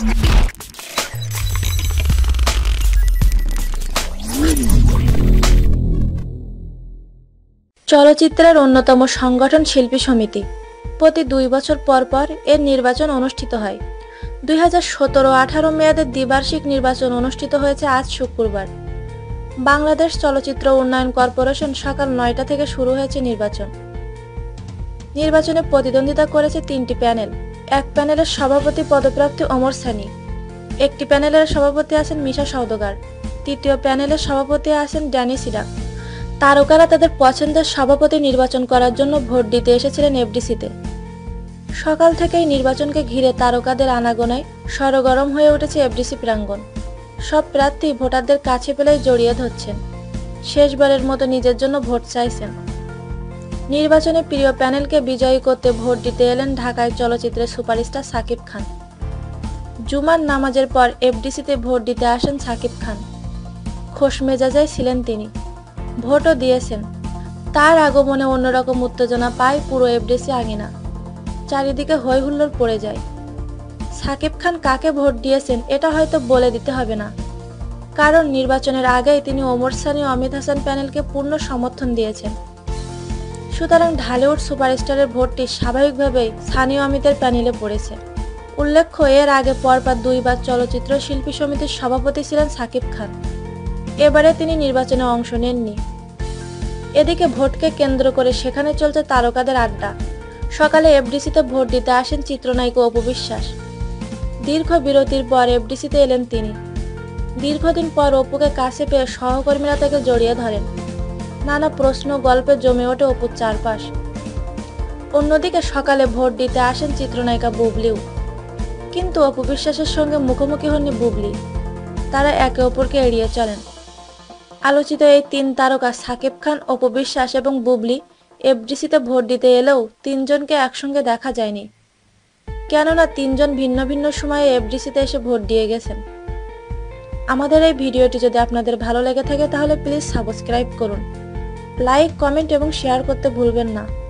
চলচ্চিত্রের অন্যতম সংগঠন শিল্পী সমিতি প্রতি 2 বছর পর পর এর নির্বাচন অনুষ্ঠিত হয়। 2017-18 মেয়াদের দ্বিবার্ষিক নির্বাচন অনুষ্ঠিত হয়েছে আজ শুক্রবার। বাংলাদেশ চলচ্চিত্র উন্নয়ন কর্পোরেশন সকাল 9টা থেকে শুরু হয়েছে নির্বাচন। নির্বাচনে প্রতিদ্বন্দ্বিতা করেছে 3টি প্যানেল। এক প্যানেলের সভাপতি পদপ্রার্থী ওমর সানি, একটি প্যানেলের সভাপতি আছেন মিশা সওদাগর, তৃতীয় প্যানেলের সভাপতি আছেন ড্যানি সিডাক। তারকারা তাদের পছন্দের সভাপতি নির্বাচন করার জন্য ভোট দিতে এসেছিলেন এফডিসিতে। সকাল থেকেই নির্বাচনকে ঘিরে তারকাদের আনাগোনায় সরগরম হয়ে উঠেছে এফডিসি প্রাঙ্গণ। সব প্রার্থী ভোটারদের কাছে পেলেই জড়িয়ে ধরছেন, শেষবারের মতো নিজের জন্য ভোট চাইছেন। নির্বাচনে প্রিয় প্যানেলকে বিজয়ী করতে ভোট দিতে এলেন ঢাকায় চলচ্চিত্রের সুপারস্টার শাকিব খান। জুমার নামাজের পর এফডিসিতে ভোট দিতে আসেন শাকিব খান। খোশ মেজাজে ছিলেন তিনি, ভোটও দিয়েছেন। তার আগমনে অন্যরকম উত্তেজনা পায় পুরো এফডিসি আঙিনা। চারিদিকে হই হুল্লোড় পড়ে যায়। শাকিব খান কাকে ভোট দিয়েছেন এটা হয়তো বলে দিতে হবে না, কারণ নির্বাচনের আগেই তিনি ওমর সানি ও অমিত হাসান প্যানেলকে পূর্ণ সমর্থন দিয়েছেন। সুতরাং ঢালিউড সুপারস্টারের ভোটটি স্বাভাবিকভাবেই সানি ও অমিতের প্যানেলে পড়েছে। উল্লেখ্য, এর আগে পরপর 2 বার চলচ্চিত্র শিল্পী সমিতির সভাপতি ছিলেন শাকিব খান। এবারে তিনি নির্বাচনে অংশ নেননি। এদিকে ভোটকে কেন্দ্র করে সেখানে চলছে তারকাদের আড্ডা। সকালে এফডিসিতে ভোট দিতে আসেন চিত্রনায়িকা অপু বিশ্বাস। দীর্ঘ বিরতির পর এফডিসিতে এলেন তিনি। দীর্ঘদিন পর অপুকে কাছে পেয়ে সহকর্মীরা তাকে জড়িয়ে ধরেন। নানা প্রশ্ন গল্পে জমে ওঠে অপুর চারপাশ। অন্যদিকে সকালে ভোট দিতে আসেন চিত্রনায়িকা বুবলিও, কিন্তু অপু বিশ্বাসের সঙ্গে মুখোমুখি হননি বুবলি। তারা একে অপরকে এড়িয়ে চলেন। আলোচিত এই 3 তারকা শাকিব খান, অপু বিশ্বাস এবং বুবলি এফডিসিতে ভোট দিতে এলেও 3 জনকে একসঙ্গে দেখা যায়নি, কেননা 3 জন ভিন্ন ভিন্ন সময়ে এফডিসিতে এসে ভোট দিয়ে গেছেন। আমাদের এই ভিডিওটি যদি আপনাদের ভালো লেগে থাকে তাহলে প্লিজ সাবস্ক্রাইব করুন, লাইক, কমেন্ট এবং শেয়ার করতে ভুলবেন না।